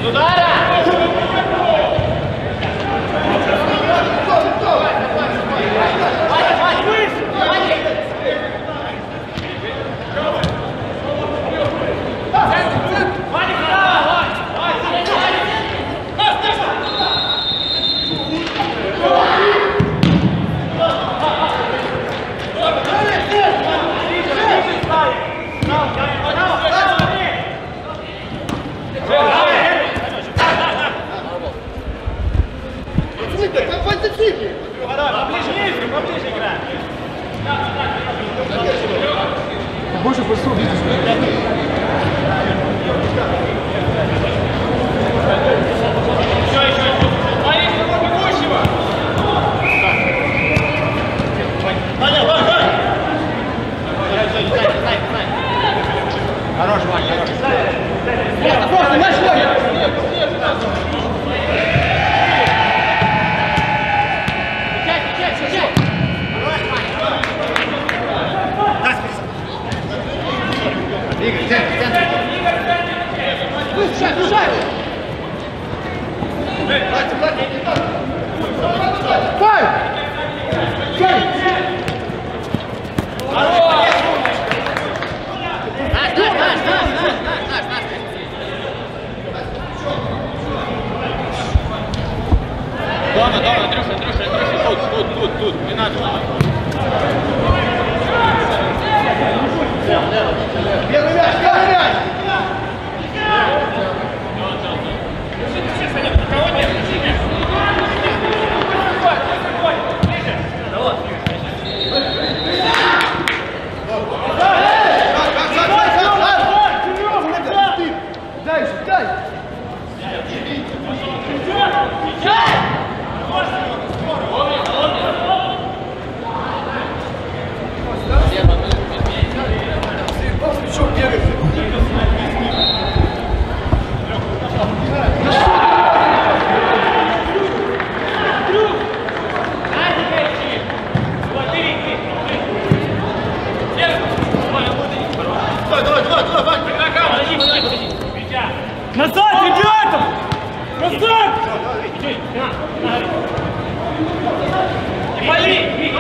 Больше посуд. Хорош, Вань, хорош. Просто мяч ловит. Игорь, центр. Бежать, бежать. Стой! Стой! Дома, Андрюша, тут, не надо. Первый мяч, первый мяч! Дай, дай! Назад, ребята! Назад! Вали!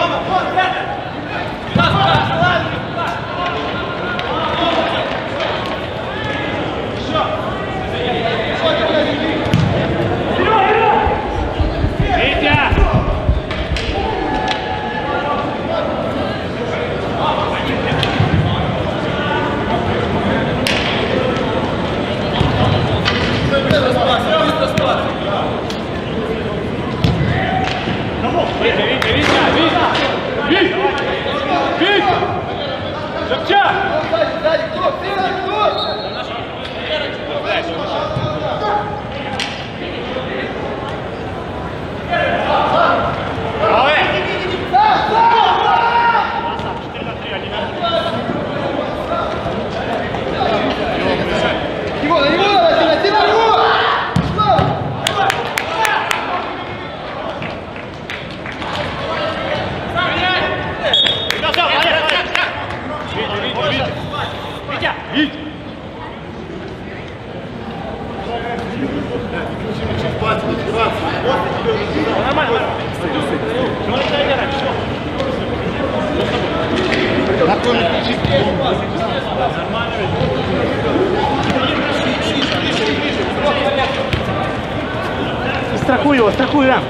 Страхуй его, страхуй, Рам.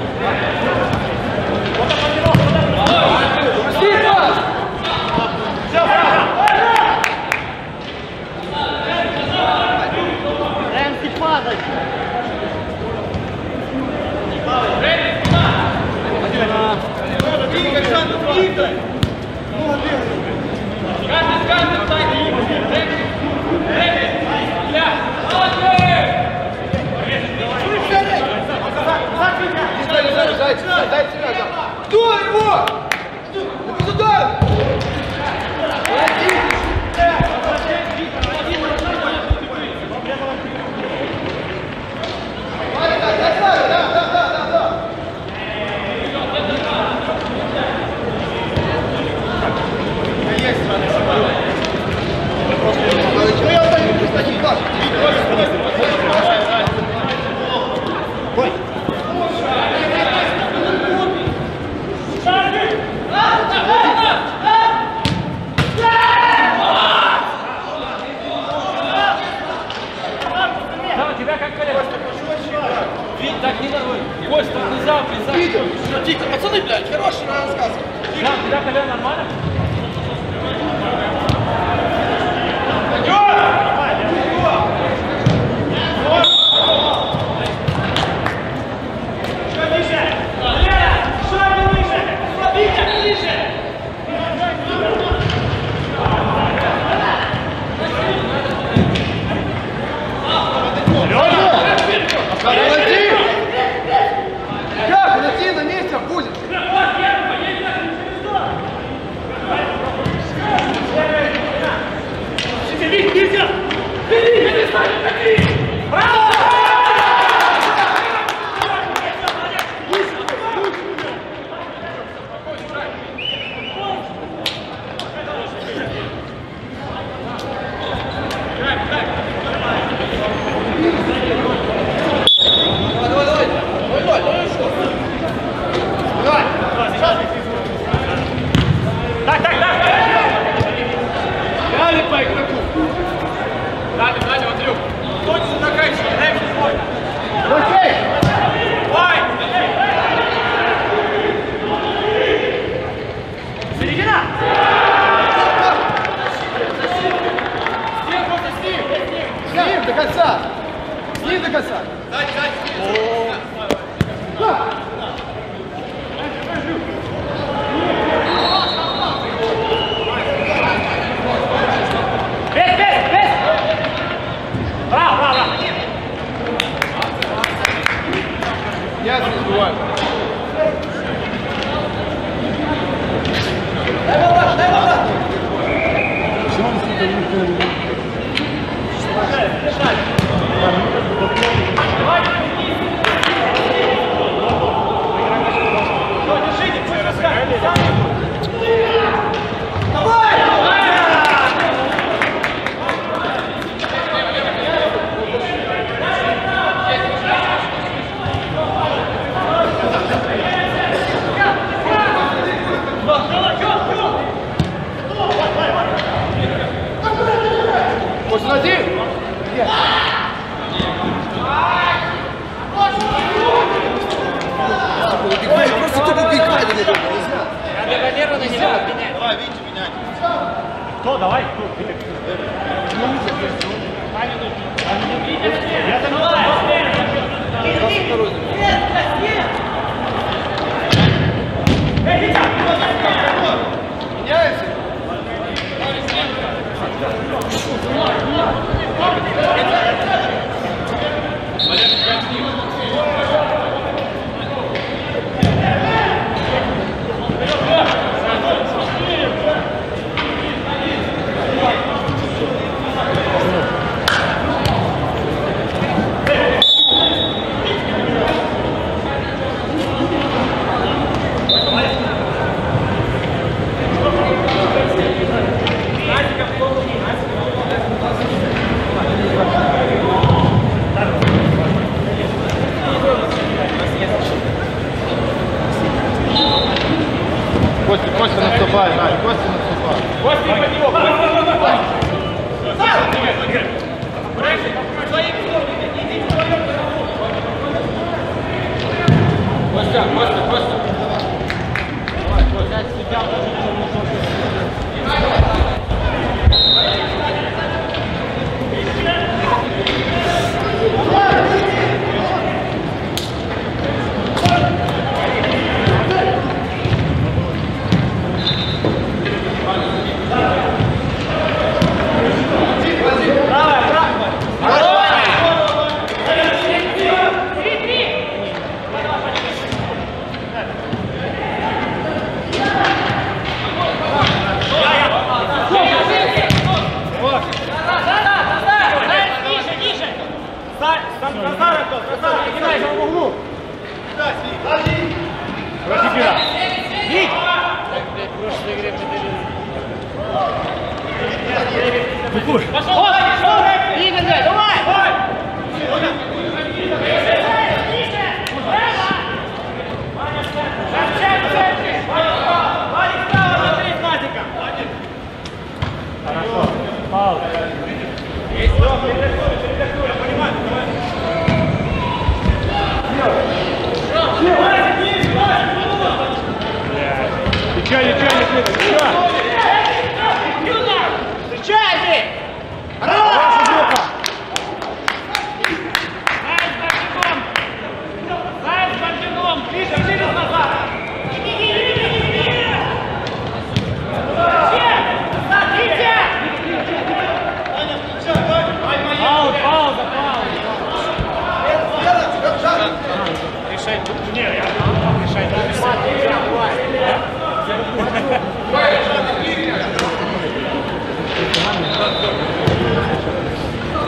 Рэмси, падай. Тихо, пацаны, блядь, хороший рассказ. Да, Коля, нормально? Лети на месте, будет. Далі, Андрюк. Точно заканчивай, дай мені свой. Окей. Давай! Середина! С ним до конца. С ним до конца. Без! Браво! Я не забываю. Может, один? Нет. Просто тупо бегать. Контролированно не надо менять. Давай, видите, менять. Кто? Давай. Я там не знаю. Меняется? Костя наступает, Надя, Костя наступает. Костя. Игорь, давай! Хорошо. Пауза. Есть. Я понимаю. Давай.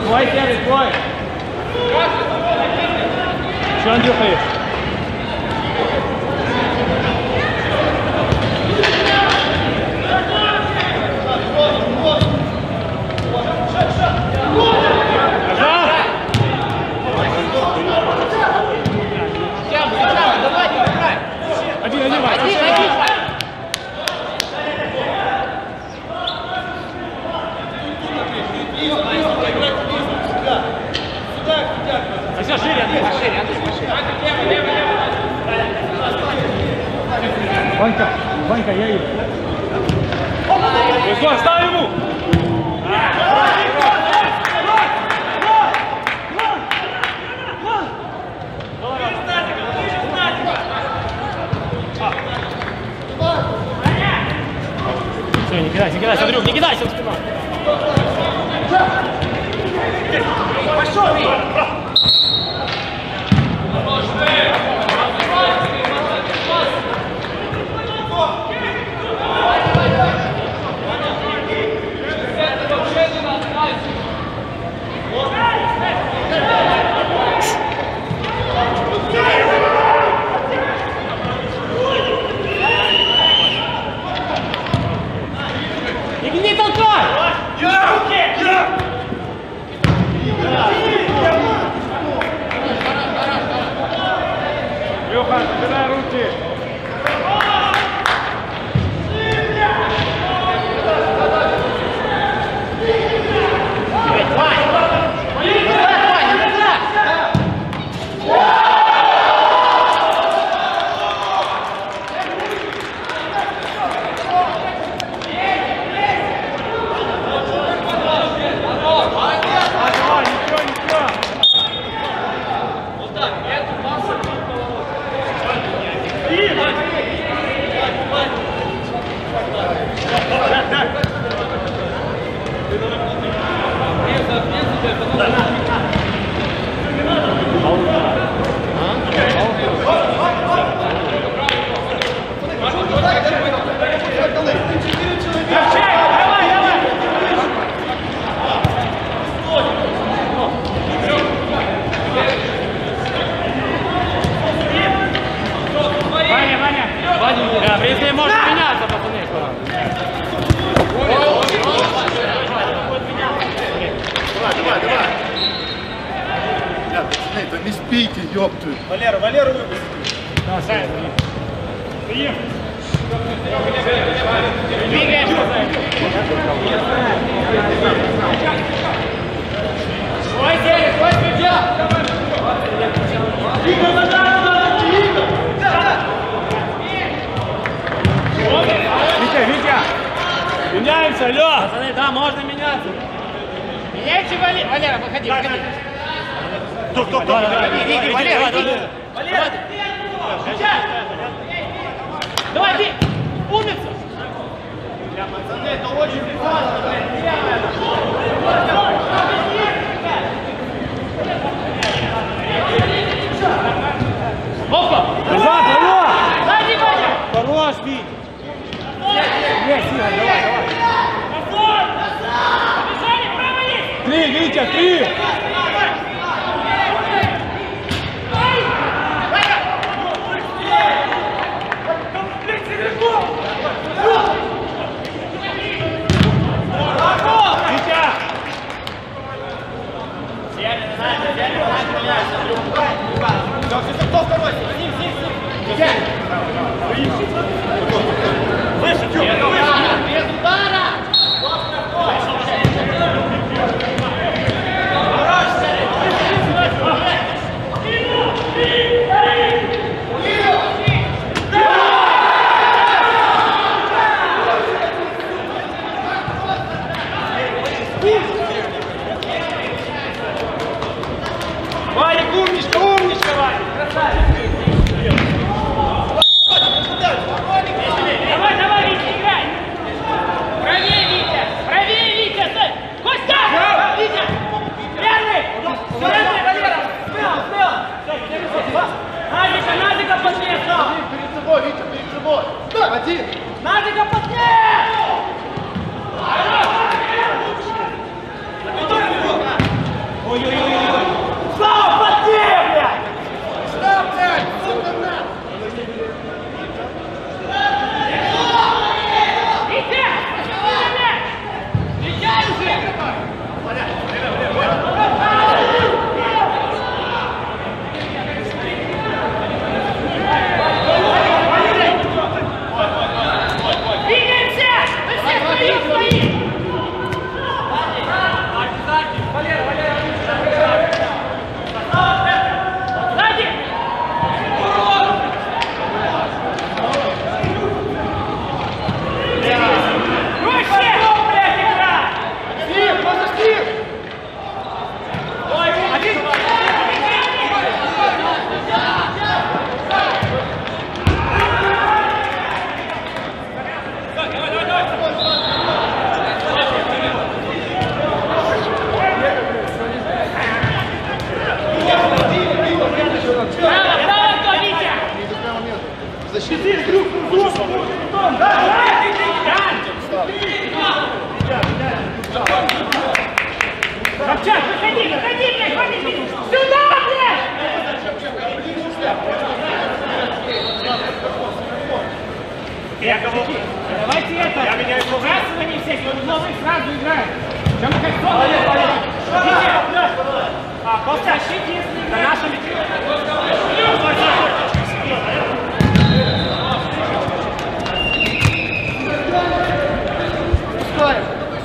Твой сервис, твой. Что, Андрюха, есть? Один. А все, шире, Андрей. Ванька, я иду. Руслан, ставь ему! Все, не кидайся, Андрюх, не кидайся в спину. Пошел! Не толкай! Леха, забирай руки! В принципе, можно меняться, пацаны. Давай. Пацаны, да не спите, ёпту. Валеру выпусти. Да, Сань, приехали. Свой сервис, свой судья! Витя! Меняемся, алло! Пацаны, да, можно меняться. Меняйте, Валера, выходи. Кто? Иди, Валера, иди. Давай, иди. Умница. Пацаны, это очень важно. Опа. Назад, алло! Сзади, Ваня. Хорош, Вить! Есть, Игорь, давай! Три, Витя, три! Кто второй? Выше, чё? Без удара. Ваня, умничка, Ваня! Красавец! Давай, Витя, играй. Правее, Витя, стой. Костя! Витя! Первый! Валера! Смело! Назика поднес! Перед собой, Витя, перед собой. Один. Назика поднес! Собчак, выходи, блядь, хватит! Сюда, блядь! Давайте это, сбрасывание всех, новых сразу играем. Чем мы как Костя, ищите, если на нашем Пускаем.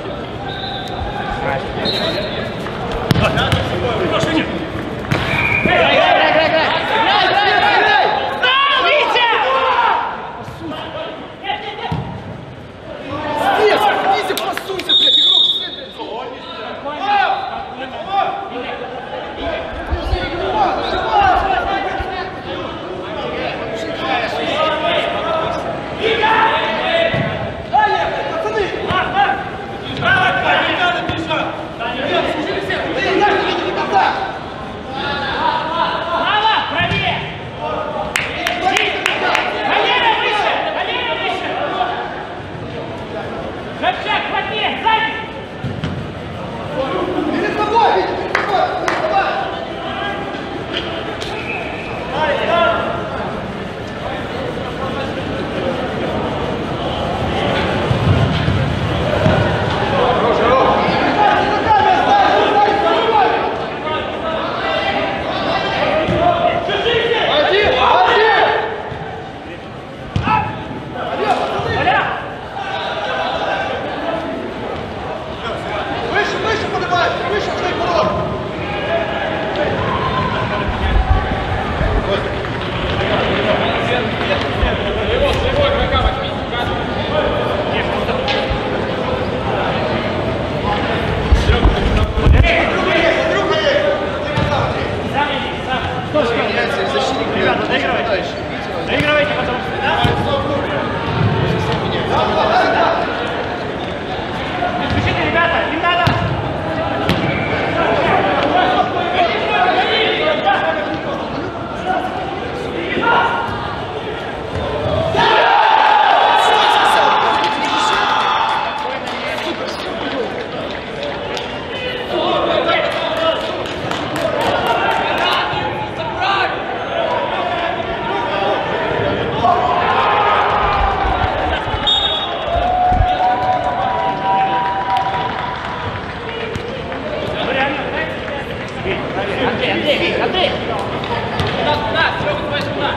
Доигрывайте, пожалуйста. Спешите, ребята, не надо. Андрей! Сюда, Серега, давай сюда!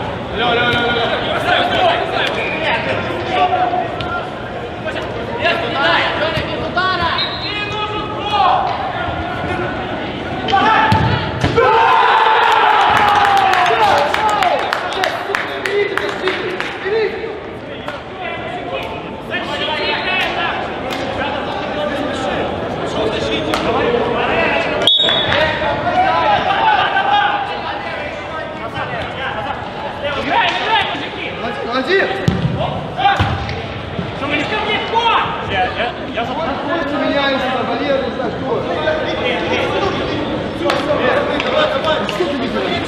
Молодец! Что мы не всем легко! Я забыл. Костя меняется, Валера, не знаю, кто. Что ты не делаешь?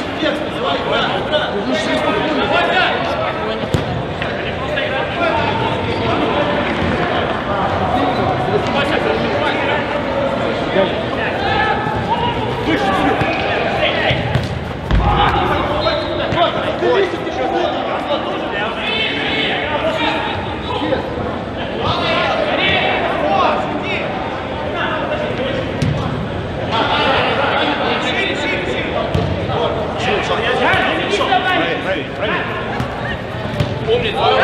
Помни, давай,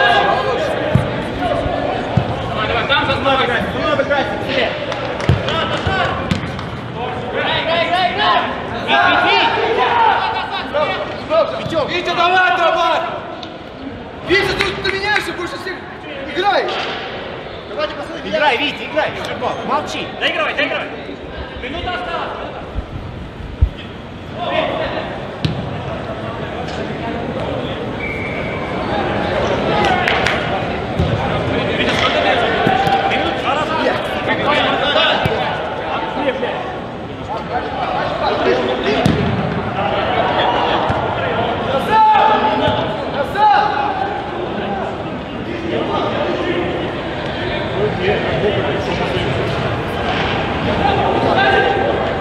там за мной играть. Надо играть. Витя, давай, давай! Витя, ты меняешься, больше всех играй! Давайте посмотрим. Играй, Витя, играй. Молчи. Доигрывай! Минута осталась! Красава!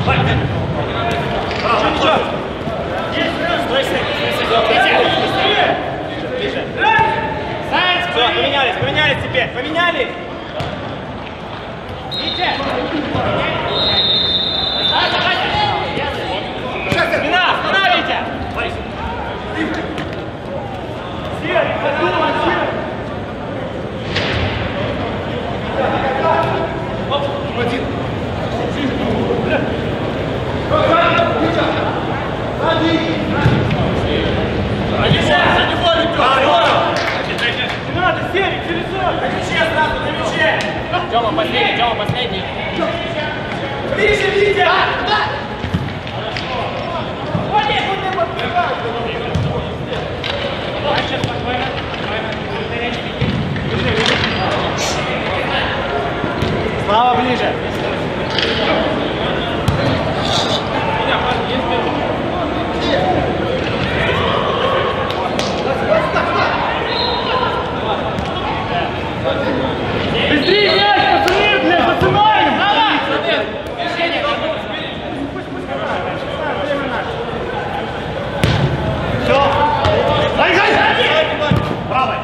Поменялись теперь, поменялись! Спина, Витя! Тёма последний, Тёма последний. Ближе, Витя! Слава ближе! Быстрее, мяч, пацаны, блядь, пацаны! Все! Дай, правой!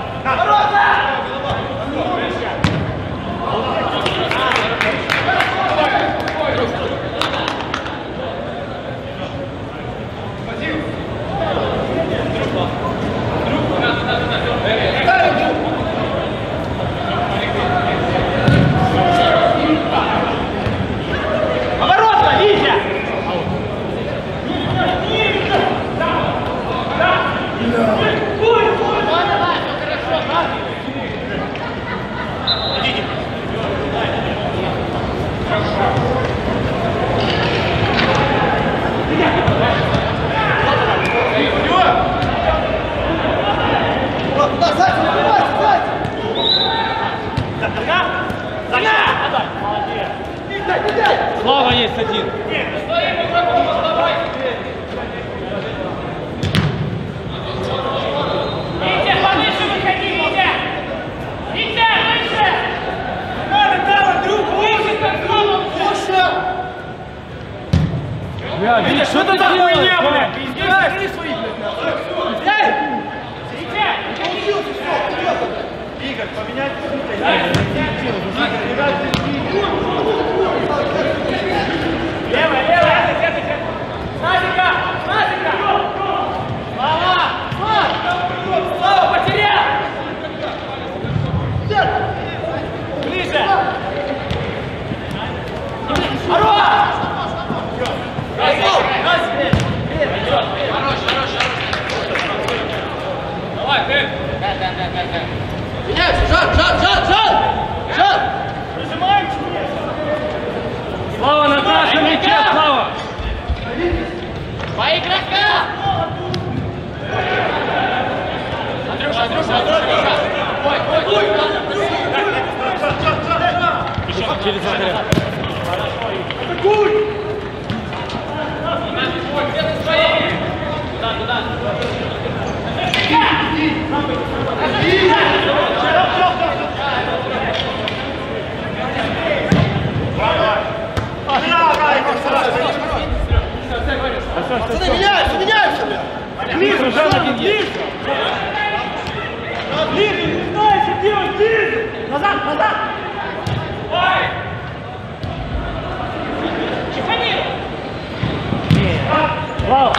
Слава есть один. Витя, повыше выходи, Витя! Витя, выше! Надо, давай, друг, выше, как голову! Витя, что ты такое не было? Игорь, поменять. Левая, левая! Назика! Назика! Слава! Слава, потерял! Ближе! Хорош! Давай, ты! Да. Меняйся, Жан! Прижимаем! Слава на нашем мяче, Слава! По игрока! Андрюша! Ой! Еще через вратаря. Туда! Пацаны, меняемся, бля! Ближе, Жан один есть. Ближе, не знаю, что делать, ближе! Назад! Ой! Чехани! Слава!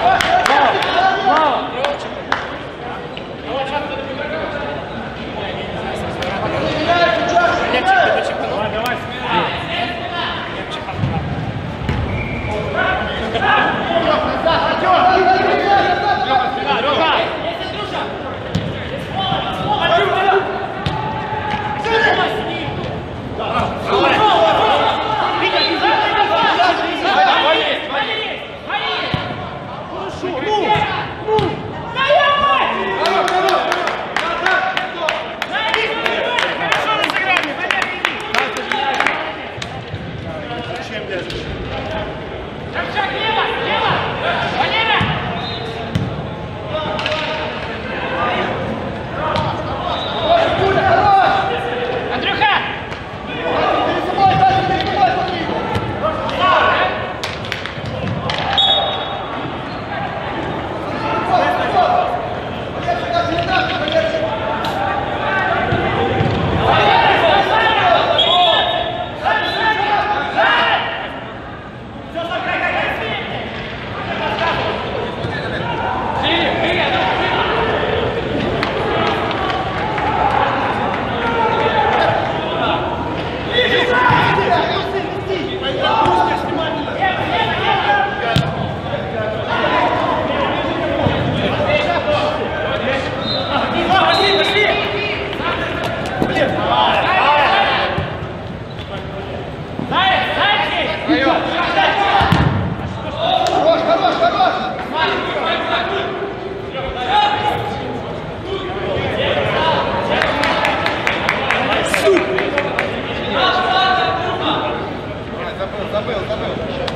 Давай, смело!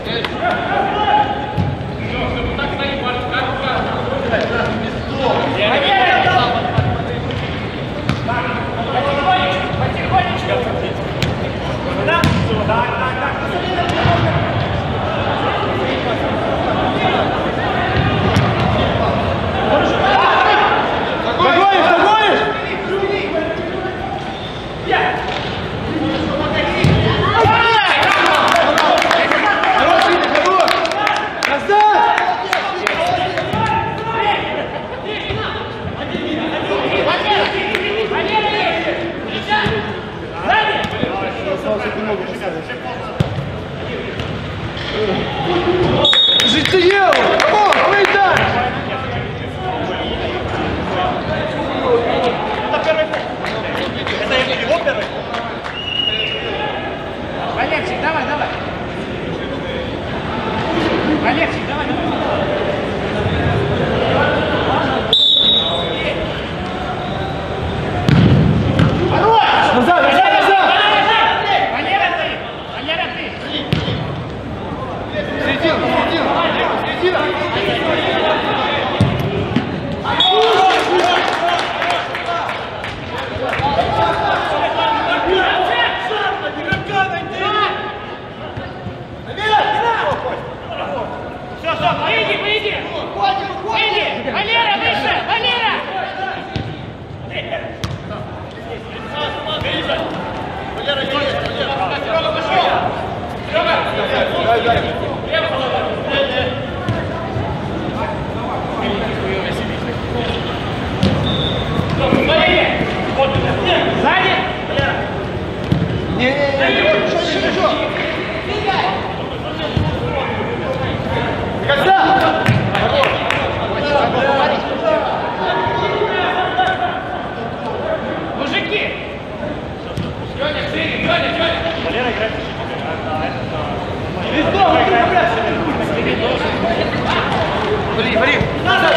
Житиево! О, выйдешь! Это первый. Это его первый. Валерчик, давай, давай. Валерчик, давай, давай. Назад, назад, назад! Валера, ты! Валера, ты! Середина, середина! Середина! Выйди, выйди! Выйди! Валера, выше! Валера! Сзади! Не-не-не, что? Когда? Мужики! Валера играет. Блин!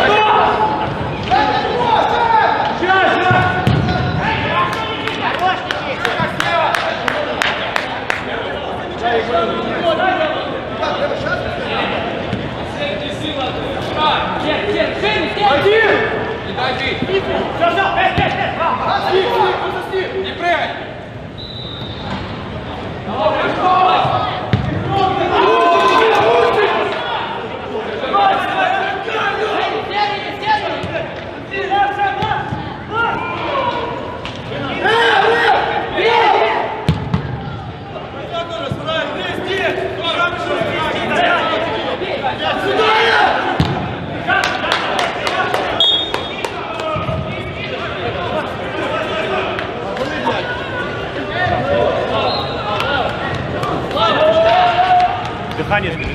Не прыгай! Дыхание сберет.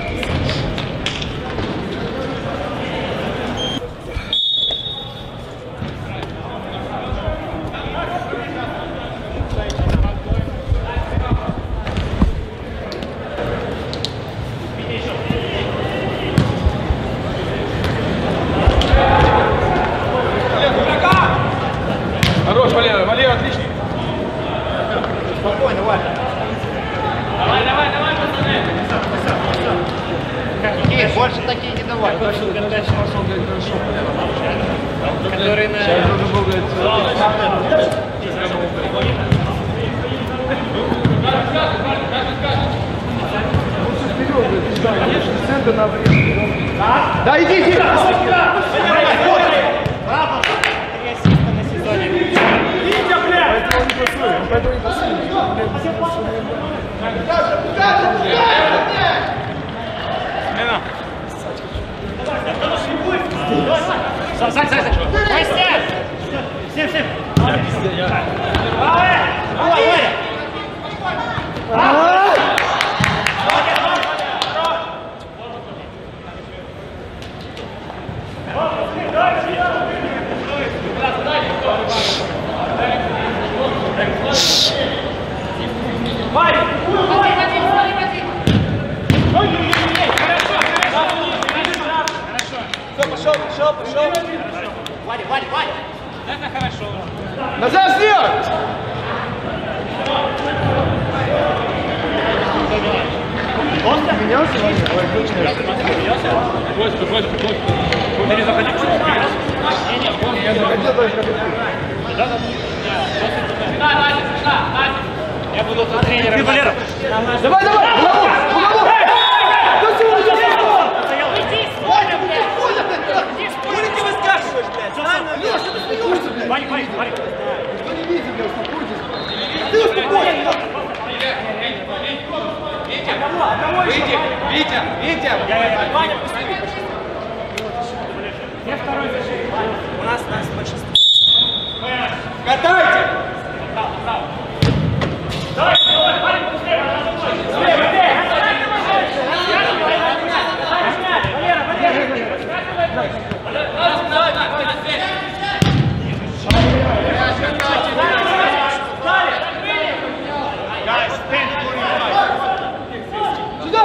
Хорош, Валера, Валера, отлично. Спокойно, Валя. Давай, давай, давай, пацаны! Такие, больше такие не давай. Который на... Сейчас уже был, говорит, Да иди! Сань! Костя! Всем! Пошел. Ваня! Это хорошо. Назад сделай! Просто? Менялся Ваня? Ой, точно. Ты не заходи, что ли? Я заходил только. Я буду тут тренером. Ты, Валера! Давай, давай! Голову! Голову! Ваня, Ваня, Ваня! Что не видите, бля, успокойтесь. Ты успокойся! Витя! Ваня, пусти. Где второй защитник? У нас большинство. Катайте! Давай, Ваня, быстрее! Сюда!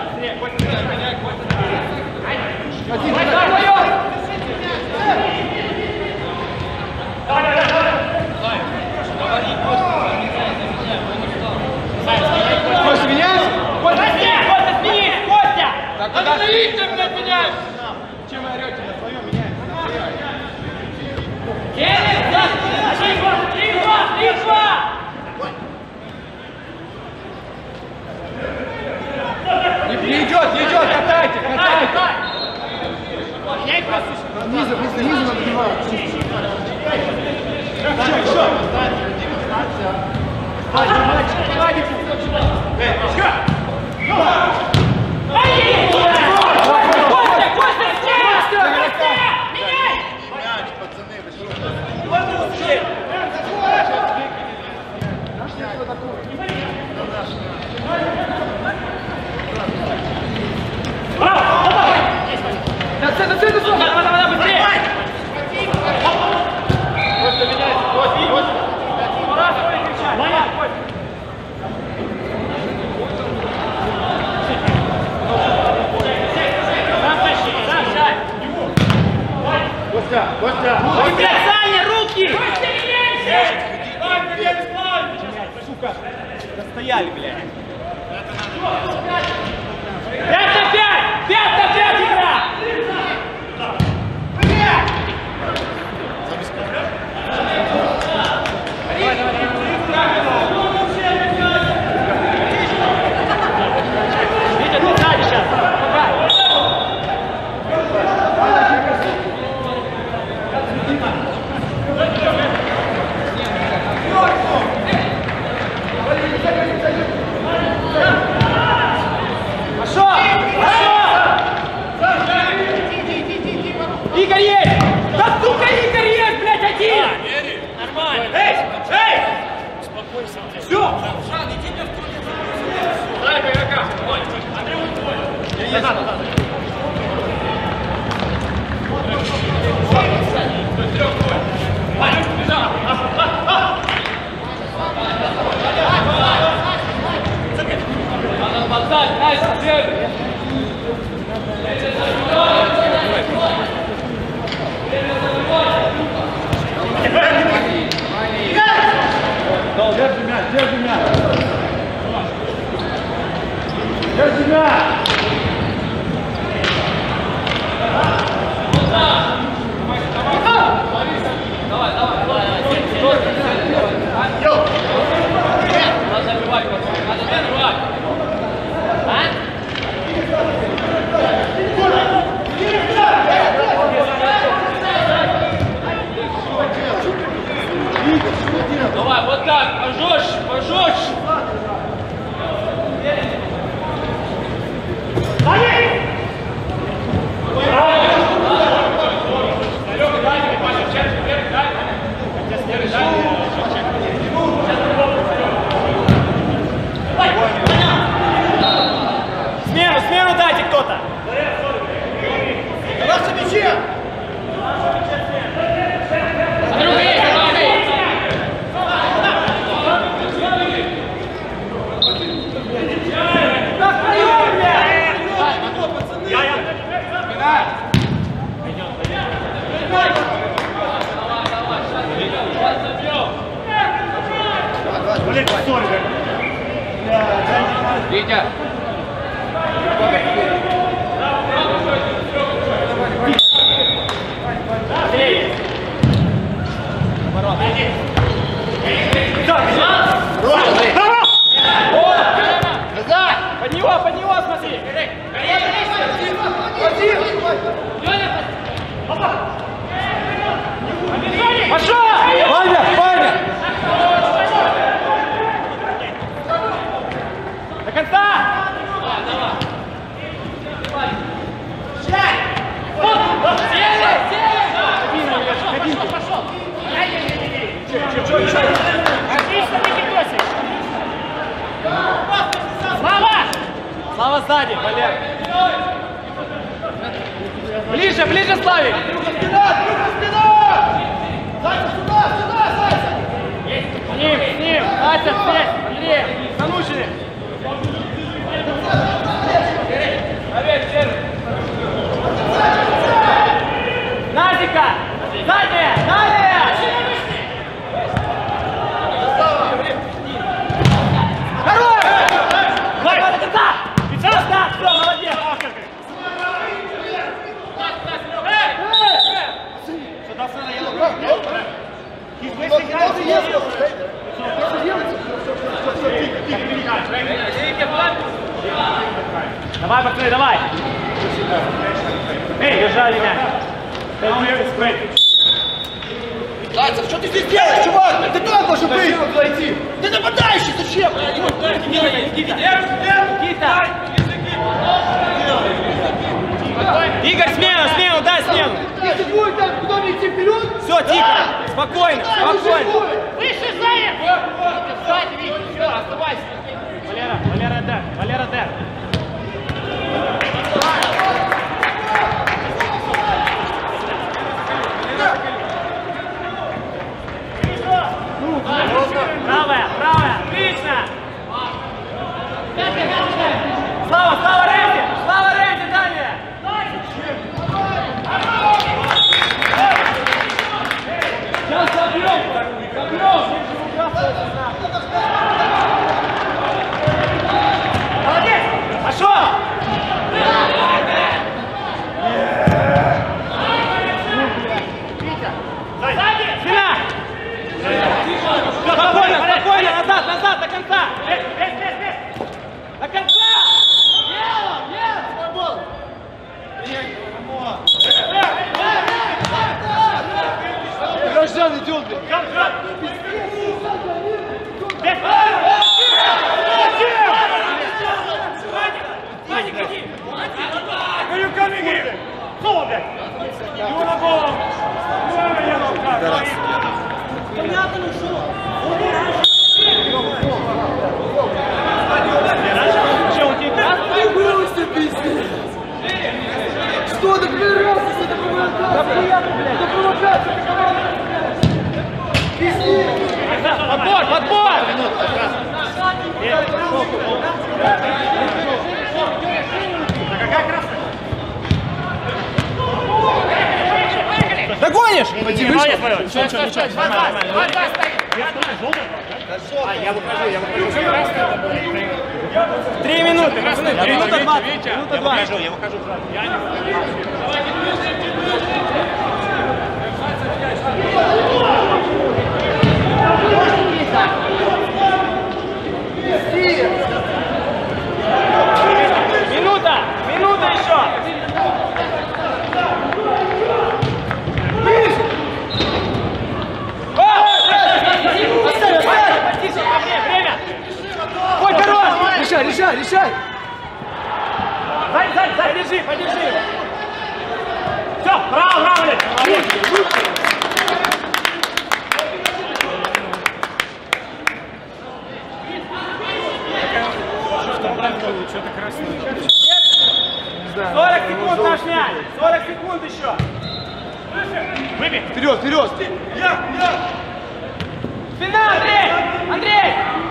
Один, Костя, меняется? Костя! Так, куда стоите, блядь, меняешь? Чем вы орете? На своем меняется. Не идет, катайте! Низом отбивают. Костя! Саня, руки! Сука! Достояли, блядь! 5 на 5! 5 на 5 игра! Витя, ты сзади сейчас! Помогай! Игорь есть! Да сука, Игорь есть, блядь, один! Нормально! Эй! Успокойся. Все! Жан, иди мне в туалет. Дай по игрокам. Андрей, он твой. Я назад. Ваня, бежал! Надо поддать, найс, держи! Держи мяч, держи мяч. Держи мяч. Давай. Надо забивать, надо забивать. Давай, вот так, пожестче. Смену дайте кто-то. Ваши мячи! Андрюха есть, Витя! сзади, Валер. Ближе, ближе, Славик. Спина! Зайца, сюда, Зайца! С ним, Ася, здесь, Андрей, Санушины. Назика, задняя, далее! Хорош! Давай, до конца! Да, все, молодец! Давай, пацаны, давай! Эй, держали мяч! Зайцев, что ты здесь делаешь, чувак? Ты как должен быть? Ты нападающий, зачем? Никита! Игорь, смену, дай смену! Если будет так, куда мне идти вперед? Все, тихо, спокойно, спокойно! Выше, Саня! Сзади, Витя, все, оставайся. Валера, Дэр. Правая, отлично! Слава Рэнди, далее! Сейчас забьем! Молодец! Пошел! Спина! Спокойно, назад, до конца! До конца! Граждан идет, блин. Что ты прервался? Это провокация! Это провокация! Подбор! Догонишь? Пойди выше. Я выхожу. 3 минуты, пацаны, 3 минуты 20. Минута 20. Я выхожу. Минута еще. Время. Ой, хорош. Решай. Подержи. Все, браво, Лев. Что-то красное. 40 секунд наш мяч. 40 секунд еще. Выбей. Вперед. Спина, Андрей!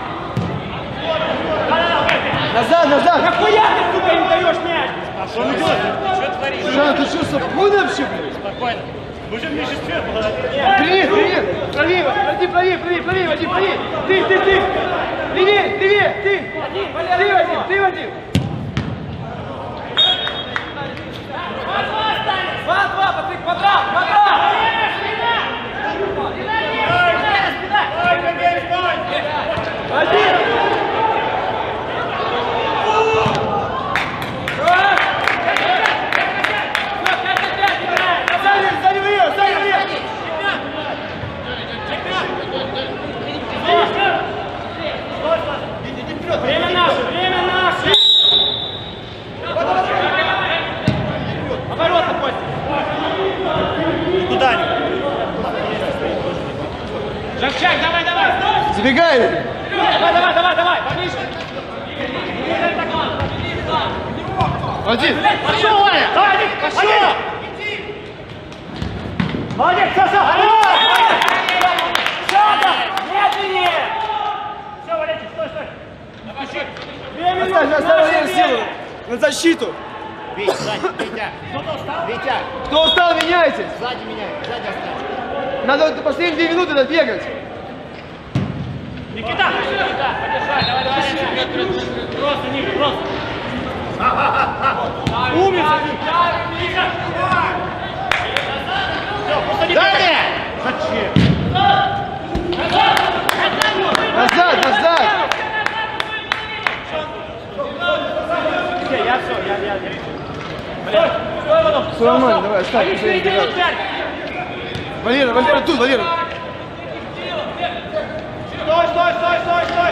Назад. Нахуя ты, сука, не даешь мяч? А что он делает? Что творишь? Жан, ты что, сапуна вообще, блин? Спокойно. Мы же вместе вперед. Привет. Правее. Ты. Левее. Ты, Вадим. 2-2, пацаны, квадрат! Один. Время наше! Оборота, Костя! Куда-нибудь. Жовчак, давай! Забегай! Давай, поближе! Один. Пошел, Ваня! Давай, пошел! Молодец, Саша! Саша! Медленнее! Все, Валентин, стой, стой! Оставь силу. На защиту. Витя, Витя. Витя, Кто устал, меняйтесь. сзади меня, сзади оставь. Надо последние 2 минуты надо бегать. Никита! Подержай, давай. Просто, Ник, просто. Умница! Тихо! Все, просто не Далее! Назад, назад. Я все. Все нормально, давай, оставь. Валера, Валера, тут, Валера. Стой, стой, стой, стой, стой!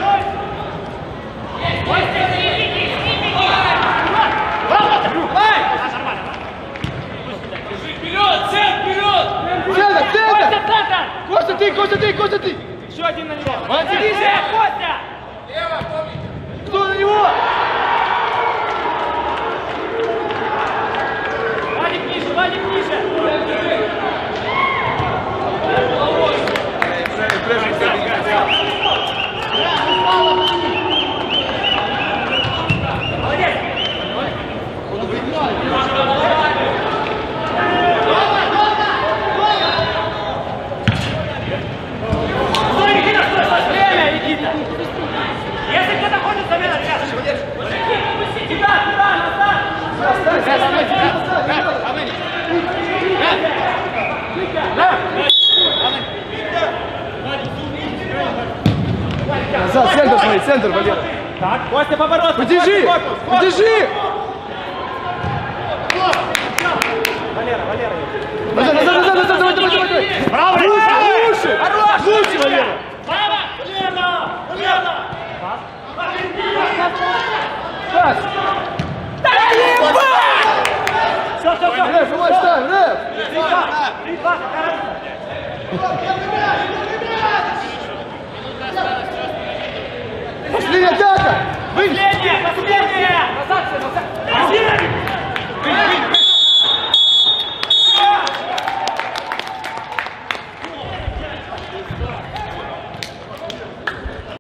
Вперед, Сет, вперед! Центр! Костя, ты, Костя, ты, Костя, ты! Еще один на него! Молодец! Костя! Кто на него? Вадик ниже, Вадик ниже! Молодец! Стой, Никита, стой, стой! Время, Никита! Если кто-то хочет, замена, ребята! Тебя, назад! Назад, центр, смотри, центр, Валера. Так, Костя, поворот! Подержи! Подержи! Валера, Валера! Назад, назад, назад, назад, давай, давай, давай, давай! Браво! Лучше! Лучше, Валера! Право! Валера! Валера! Пас! Все, все, все! Рэф, помочь ставь, Рэф! 3-2, Пошли, атака! Выйди!